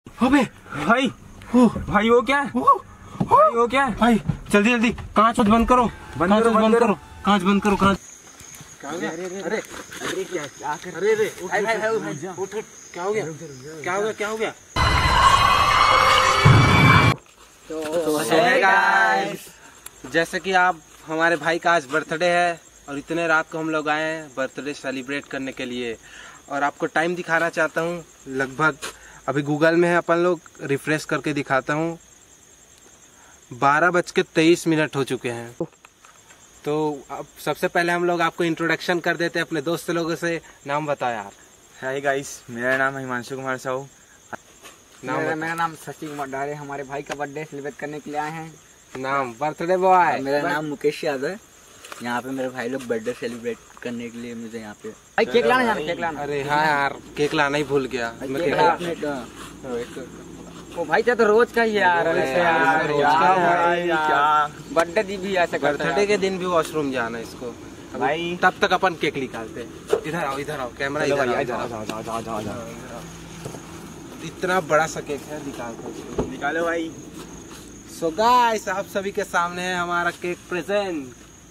अबे भाई भाई वो क्या भाई वो क्या भाई जल्दी जल्दी कांच बंद करो बंद करो कांच बंद करो कांच। क्या हो गया? अरे क्या कर अरे भाई उठ क्या हो गया? तो गाइस जैसे कि आप हमारे भाई का आज बर्थडे है और इतने रात को हम लोग आए हैं बर्थडे सेलिब्रेट करने के लिए और आपको टाइम दिखाना चाहता हूँ। लगभग अभी गूगल में है, अपन लोग रिफ्रेश करके दिखाता हूँ, 12:23 हो चुके हैं। तो अब सबसे पहले हम लोग आपको इंट्रोडक्शन कर देते हैं अपने दोस्त लोगों से। नाम बताओ यार। हाय गाइस, मेरा नाम है हिमांशु कुमार साहू। मेरा नाम शशि कुमार डारे। हमारे भाई का बर्थडे सेलिब्रेट करने के लिए आए हैं। नाम बर्थडे बॉय। मेरा नाम मुकेश यादव है। यहाँ पे मेरे भाई लोग बर्थडे सेलिब्रेट करने के लिए मुझे यहाँ पे भाई केक लाना जाना केक लाना। अरे हाँ यार केक लाना ही भूल गया। वो भाई तो रोज का ही यार बर्थडे दिन भी ऐसा बर्थडे के दिन भी वॉशरूम जाना इसको भाई। तब तक अपन केक निकालते। इधर आओ कैमरा इधर आओ। इतना बड़ा सा केक है, निकालो भाई। सो गाइस आप सभी के सामने है हमारा केक प्रेजेंट।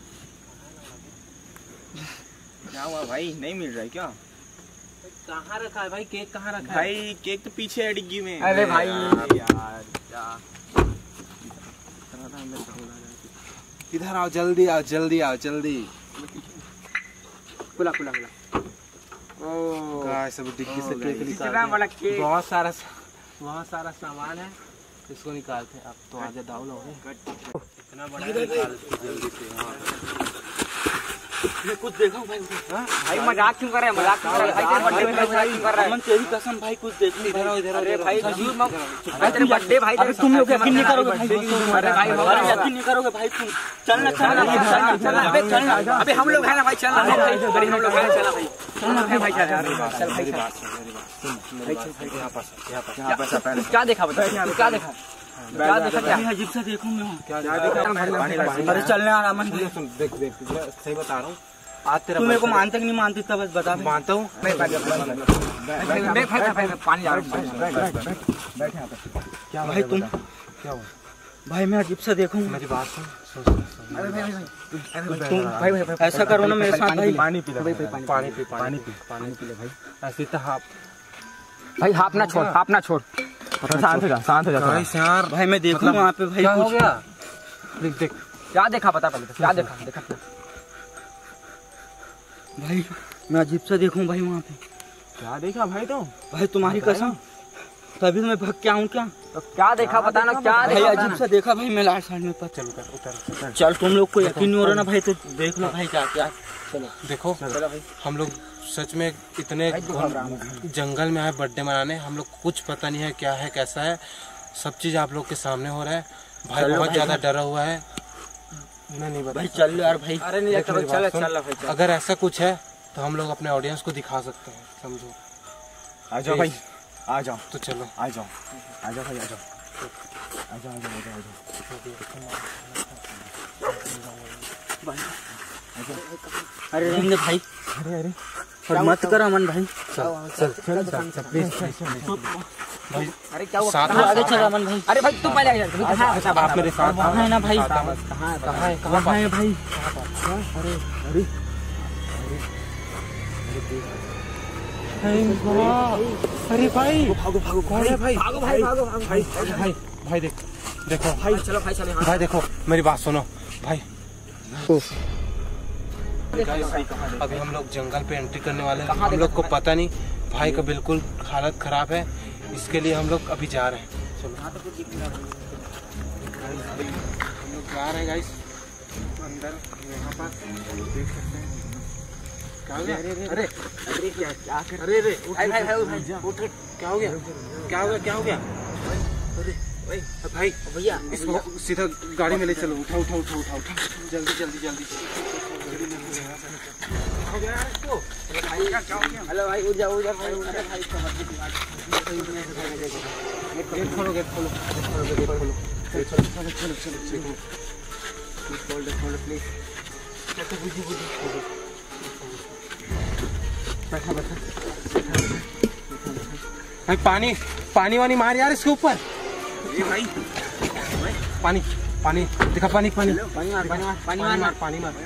क्या हुआ भाई, नहीं मिल रहा है क्या? कहाँ रखा है भाई केक? कहाँ रखा है भाई? केक तो पीछे है डिग्गी में। अरे भाई यार इधर आओ, जल्दी आओ। खुला गाइस अभी डिग्गी से केक इतना बड़ा केक, बहुत सारा सामान है, इसको निकालते हैं। अब तो आजा दाऊ लोगे इतना बड़ा जल्दी से। मैं कुछ देखा भाई। भाई मजाक क्यों कर रहे हैं? मजाक क्यों कर रहे हैं? भाई तेरे बर्थडे मजाक क्यों कर रहे हैं? तेरी कसम भाई कुछ देख। इधर आओ। अरे भाई झूठ मत। भाई तेरे बर्थडे भाई तुम लोग यकीन नहीं करोगे भाई। अरे भाई यकीन नहीं करोगे भाई तुम। चलना अबे हम लोग है ना भाई, चलना हम लोग है, चलना भाई, चलना भाई, चल भाई क्या देखा बता, क्या देखा? अजीब सा देखूं मैं। क्या देखा? अरे चलने आ रहा मन। देख सही बता रहा हूँ। आज तेरा तू मेरे को मानते कि नहीं मानती तब बस बता। मानता हूँ। पानी क्या भाई तुम? क्या हुआ भाई मैं अजीब सा देखूं। मेरी बात सुन। तुम भाई ऐसा करो ना मेरे साथ भाई। पानी पी ले भाई। ऐसे तो भाई हाथ ना छोड़। शांत हो जा यार। भाई मैं देखूं वहाँ पे भाई क्या हो कुछ। गया? देख क्या देखा बता पहले, क्या देखा? भाई मैं अजीब सा देखूं भाई वहाँ पे। क्या देखा भाई? तो भाई तुम्हारी कसम तभी तो मैं भग के आऊँ क्या? तो क्या देखा बता ना, क्या भाई देखा? अजीब सा देखा भाई। मैं लास्ट साइड में पर चल उतर। चल तुम लोग को यकीन नहीं हो रहा ना भाई तो देख लो भाई क्या। चलो देखो हम लोग सच में इतने जंगल में आए बर्थडे मनाने, हम लोग कुछ पता नहीं है क्या है कैसा है। सब चीज आप लोग के सामने हो रहा है। भाई बहुत ज्यादा डरा हुआ है। नहीं बता भाई चल यार भाई। अरे नहीं चल भाई। अगर ऐसा कुछ है तो हम लोग अपने ऑडियंस को दिखा सकते हैं, समझो। आ जाओ भाई, आ जाओ। तो चलो आ जाओ भाई, आ जाओ। अरे रहेंगे भाई। अरे और मत कर अमन भाई। चल प्लीज भाई। अरे क्या हुआ? साथ आगे चल अमन भाई। अरे भाई तू पहले आप मेरे साथ कहाँ है ना भाई? कहाँ है भाई? अरे भाई भागो कौन है भाई? भाई देखो भाई चलो भाई चले। भाई देखो मेरी बात सुनो भाई। अभी हम लोग जंगल पे एंट्री करने वाले हैं। हम लोग को पता नहीं, भाई का बिल्कुल हालत खराब है, इसके लिए हम लोग अभी जा रहे हैं। चलो हम लोग जा रहे हैं गाइस अंदर। यहाँ पर देख सकते हैं क्या हो गया? अरे क्या कर? अरे भाई उठ। क्या हो गया? अरे भाई भैया इसको सीधा गाड़ी में ले चलो। उठा जल्दी। हो गया इसको। हेलो भाई, उठ जा भाई। अरे भाई गेट खोलो। चलो प्लीज। बैठा भाई। पानी वानी मार यार इसके ऊपर। ये भाई पानी पानी दिखा, पानी पानी पानी मार पानी मार पानी मार पानी मार।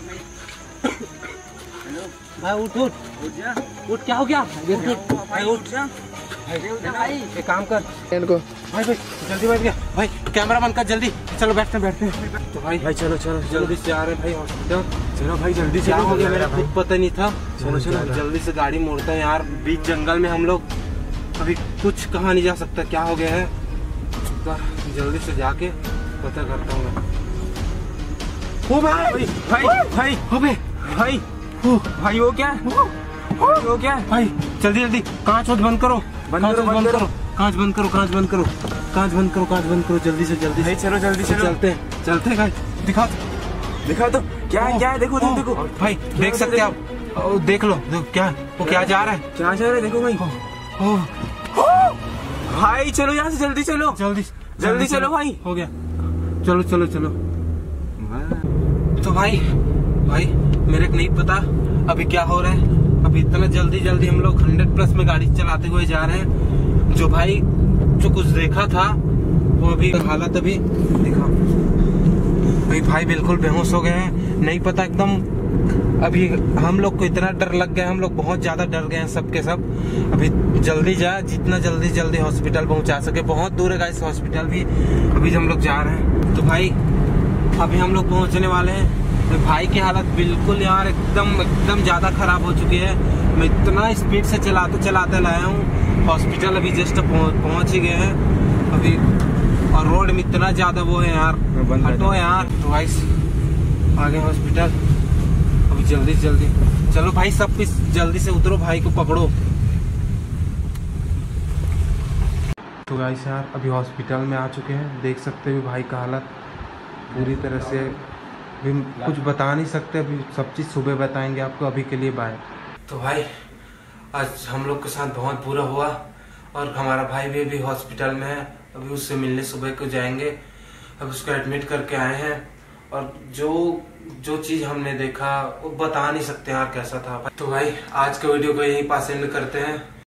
भाई उठ उठ जा उठ, क्या हो गया? भाई उठ जा भाई। एक काम कर इनको, भाई भाई जल्दी बैठ गया भाई, कैमरा बंद कर जल्दी, चलो बैठते बैठते। तो भाई चलो चलो जल्दी से आ रहे भाई हॉस्पिटल। चलो भाई जल्दी क्या चलो। हो गया मेरा खुद पता नहीं था। चलो चलो जल्दी से गाड़ी मोड़ते हैं यार, बीच जंगल में हम लोग, अभी कुछ कहा नहीं जा सकता क्या हो गया है। तो जल्दी से जाके पता करता हूँ मैं। ओ भाई भाई भाई अबे भाई भाई वो क्या वो क्या भाई, जल्दी जल्दी कांच बंद करो, बंद करो, बंद करो। कांच बंद करो, कांच बंद करो, कांच बंद करो, कांच बंद करो, जल्दी से जल्दी भाई से। चलो जल्दी चलो। चलते हैं चलते हैं भाई, दिखा दिखा तो क्या है, क्या है, देखो देखो देखो भाई, देख सकते हैं आप, देख लो क्या वो क्या जा रहा है, क्या जा रहा है, देखो भाई। भाई चलो यहाँ से जल्दी चलो, जल्दी चलो भाई। हो गया, चलो चलो चलो। तो भाई भाई मेरे को नहीं पता अभी क्या हो रहा है। अभी इतना जल्दी जल्दी हम लोग 100+ में गाड़ी चलाते हुए जा रहे हैं। जो भाई जो कुछ देखा था वो अभी हालत अभी दिखा भाई बिल्कुल बेहोश हो गए हैं, नहीं पता एकदम। अभी हम लोग को इतना डर लग गया, हम लोग बहुत ज्यादा डर गए हैं सब के सब। अभी जल्दी जाए, जितना जल्दी हॉस्पिटल पहुंचा सके, बहुत दूर है गाइस हॉस्पिटल भी। अभी हम लोग जा रहे हैं। तो भाई अभी हम लोग पहुंचने वाले हैं। तो भाई की हालत बिल्कुल यार एकदम ज्यादा खराब हो चुकी है। मैं इतना स्पीड से चलाते लाया हूँ हॉस्पिटल, अभी जस्ट पहुंच ही गए हैं अभी। और रोड में इतना ज्यादा वो है यार, हटो यार। तो भाई आ गए हॉस्पिटल, अभी जल्दी चलो भाई, सब कुछ जल्दी से उतरो, भाई को पकड़ो। तो गाइस यार अभी हॉस्पिटल में आ चुके हैं, देख सकते हो भाई का हालत पूरी तरह से, अभी कुछ बता नहीं सकते, अभी सब चीज़ सुबह बताएंगे आपको। अभी के लिए बाय। तो भाई आज हम लोग के साथ बहुत बुरा हुआ, और हमारा भाई भी अभी हॉस्पिटल में है, अभी उससे मिलने सुबह को जाएंगे। अब उसको एडमिट करके आए हैं, और जो चीज़ हमने देखा वो बता नहीं सकते यार कैसा था। तो भाई आज के वीडियो को यहीं पास एंड करते हैं।